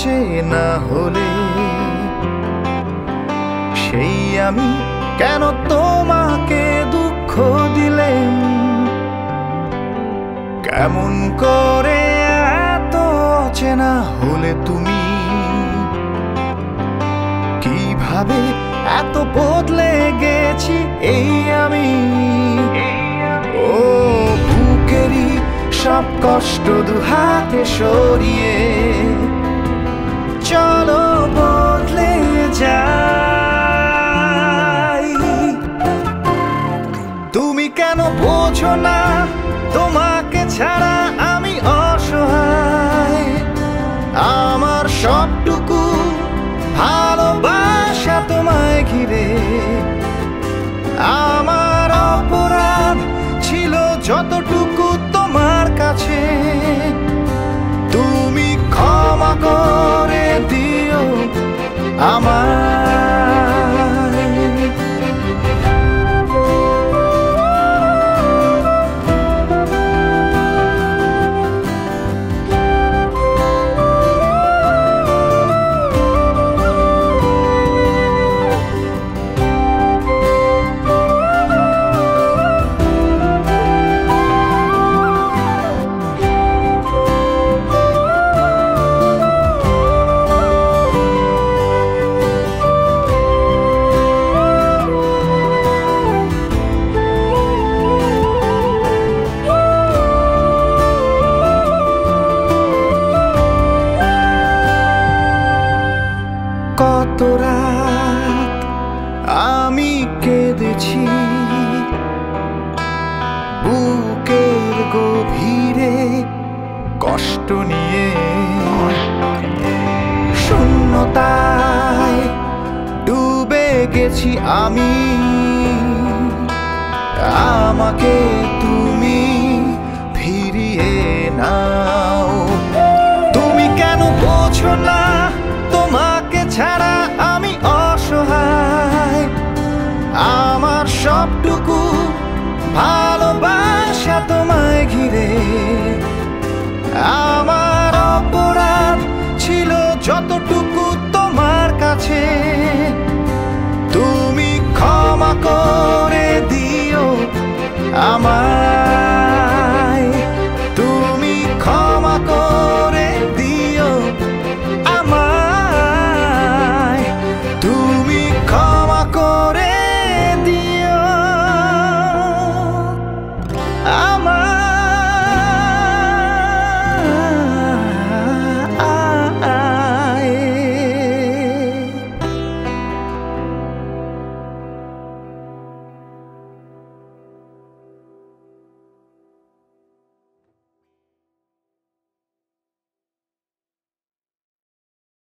অচেনা হলে সেই আমি কেন তোমাকে দুঃখ দিলেন? কেমন করে এত অচেনা হলে তুমি? কিভাবে এত বদলে গেছি এই আমি? ও বুকেরই সব কষ্ট দুহাতে সরিয়ে চলো বদলে যাই। তুমি কেন বোঝো না তোমাকে ছাড়া আমি অসহায়? আমার সবটুকু ভালোবাসা তোমায় ঘিরে। আমার অপরাধ ছিল যতটুকু তোমার কাছে, তুমি ক্ষমা করে দিও আমায়। কত রাত আমি কেঁদেছি বুকের গভীরে কষ্ট নিয়ে। শূন্যতায় ডুবে গেছি আমি, আমাকে তুমি ফিরিয়ে নাও। তুমি কেন বোঝো না তোমাকে ছাড়া আমি অসহায়? আমার সবটুকু ভালোবাসা তোমায় ঘিরে। আমার অপরাধ ছিল যতটুকু